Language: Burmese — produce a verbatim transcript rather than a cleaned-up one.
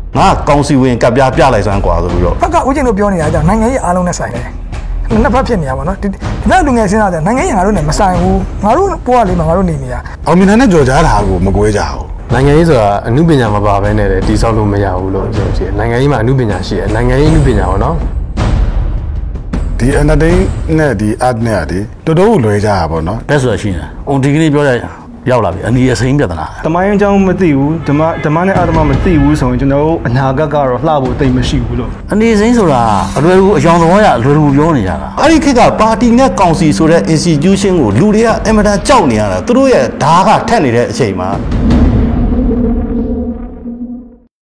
ငါကောင်စီဝင်ကပ်ပြားပြလိုက်စမ်းကွာဆိုပြီးတော့ဘက်ကဦးကျင်တို့ပြောနေတာကြောင့်နိုင်ငံရေးအားလုံးနဲ့ဆိုင်တယ်နှစ်ဖက်ဖြစ်နေရပါတော့ဒီလက်လူငယ်စဉ်းစားတယ်နိုင်ငံရေးငါတို့နဲ့မဆိုင်ဘူးငါတို့ပေါ်ကလေးမှာငါတို့နေနေရအောင်မြင်တဲ့ကြော်ကြားတာကိုမကွဲကြဘူးနိုင်ငံရေးဆိုတာအမှုပညာမပါဘဲနဲ့တည်ဆောက်လို့မရဘူးလို့ပြောချင်နိုင်ငံရေးမှာအမှုပညာရှိတယ်နိုင်ငံရေးအမှုပညာပေါ့နော်ဒီ entertain နဲ့ဒီ art နဲ့ဒီတော်တော်လွယ်ကြတာပေါ့နော်တက်ဆိုရှိနေတာ။ on ဒီကနေ့ပြောရရောက်လာပြီအနီအစိမ်းပြဿနာ။တမိုင်းအကြောင်းမသိဘူးဓမ္မဓမ္မနဲ့အာသမမသိဘူးဆိုရင်ကျွန်တော်တို့အနာဂတ်ကတော့လှဖို့တိတ်မရှိဘူးလို့အနီစိမ်းဆိုတာအလွယ်ကူအယောင်သဘောရအလွယ်ကူပြောနေကြတာ။အဲ့ဒီခေတ်ကပါတီနဲ့ကောင်စီဆိုတဲ့ institution ကိုလူတွေကအင်မတန်ကြောက်နေရတာသူတို့ရဲ့ဓာတ်ကထက်နေတဲ့အချိန်မှာ